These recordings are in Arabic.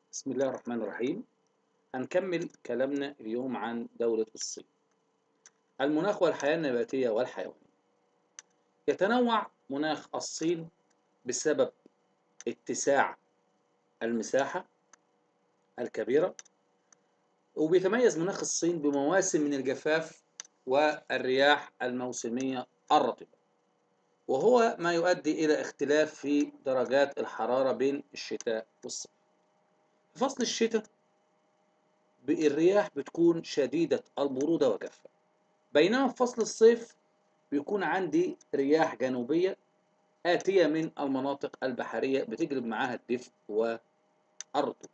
بسم الله الرحمن الرحيم. هنكمل كلامنا اليوم عن دولة الصين. المناخ والحياة النباتية والحيوانية. يتنوع مناخ الصين بسبب اتساع المساحة الكبيرة، وبيتميز مناخ الصين بمواسم من الجفاف والرياح الموسمية الرطبة، وهو ما يؤدي إلى اختلاف في درجات الحرارة بين الشتاء والصيف. في فصل الشتاء الرياح بتكون شديدة البرودة وجافة، بينما في فصل الصيف بيكون عندي رياح جنوبية آتية من المناطق البحرية بتجلب معاها الدفء والرطوبة.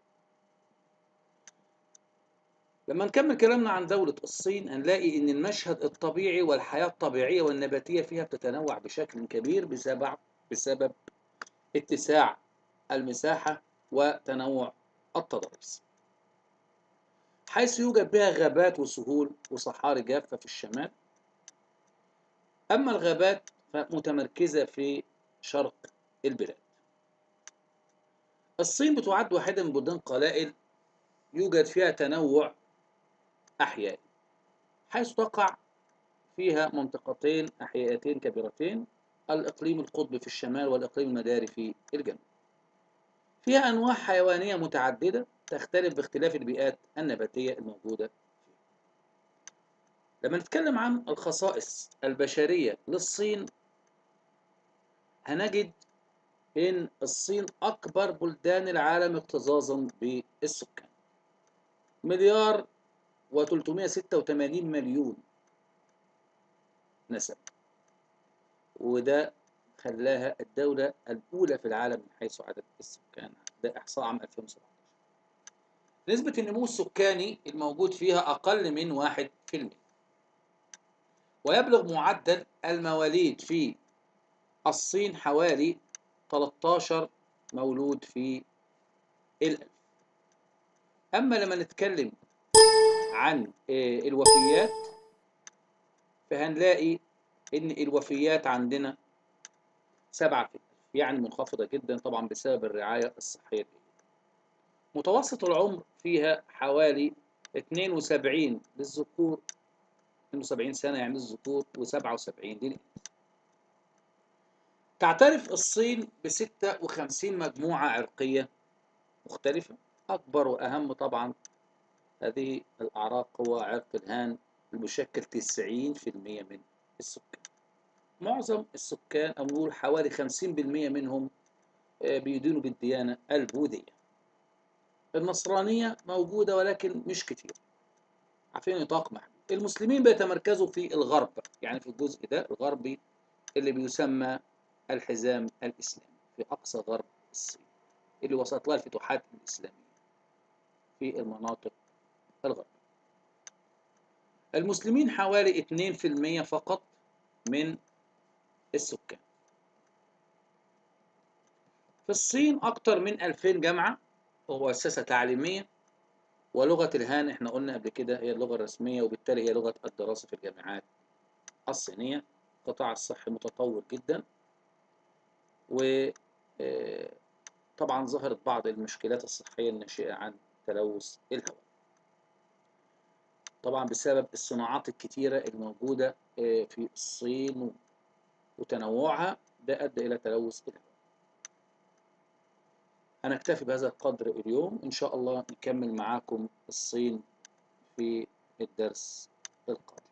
لما نكمل كلامنا عن دولة الصين هنلاقي إن المشهد الطبيعي والحياة الطبيعية والنباتية فيها بتتنوع بشكل كبير بسبب اتساع المساحة وتنوع التضاريس، حيث يوجد بها غابات وسهول وصحاري جافة في الشمال، أما الغابات فمتمركزة في شرق البلاد. الصين بتعد واحدة من بلدان قلائل يوجد فيها تنوع أحيائي، حيث تقع فيها منطقتين أحيائيتين كبيرتين: الإقليم القطبي في الشمال والإقليم المداري في الجنوب. فيها أنواع حيوانية متعددة تختلف باختلاف البيئات النباتية الموجودة فيها. لما نتكلم عن الخصائص البشرية للصين هنجد إن الصين أكبر بلدان العالم اكتظاظا بالسكان، مليار و386 مليون نسمة، وده خلاها الدولة الأولى في العالم من حيث عدد السكان، ده إحصاء عام 2017. نسبة النمو السكاني الموجود فيها أقل من 1%، ويبلغ معدل المواليد في الصين حوالي 13 مولود في الألف. أما لما نتكلم عن الوفيات فهنلاقي إن الوفيات عندنا 7 في الألف، يعني منخفضة جدا طبعا بسبب الرعاية الصحية الجيدة. متوسط العمر فيها حوالي 72 للذكور، 72 سنة يعني للذكور و77 للإناث. تعترف الصين ب 56 مجموعة عرقية مختلفة، أكبر وأهم طبعا هذه الأعراق هو عرق الهان المشكل 90% من السكان. معظم السكان أو نقول حوالي 50% منهم بيدينوا بالديانة البوذية. النصرانية موجودة ولكن مش كتير، عارفين نطاق محدود. المسلمين بيتمركزوا في الغرب، يعني في الجزء ده الغربي اللي بيسمى الحزام الإسلامي في أقصى غرب الصين، اللي وصلت لها الفتوحات الإسلامية في المناطق الغرب. المسلمين حوالي 2% فقط من السكان. في الصين أكثر من 2000 جامعة ومؤسسة تعليمية، ولغة الهان احنا قلنا قبل كده هي اللغة الرسمية، وبالتالي هي لغة الدراسة في الجامعات الصينية. القطاع الصحي متطور جدا، وطبعا ظهرت بعض المشكلات الصحية الناشئة عن تلوث الهواء، طبعا بسبب الصناعات الكتيرة الموجودة في الصين وتنوعها، ده أدى إلى تلوث الهواء. هنكتفي بهذا القدر اليوم، إن شاء الله نكمل معاكم الصين في الدرس القادم.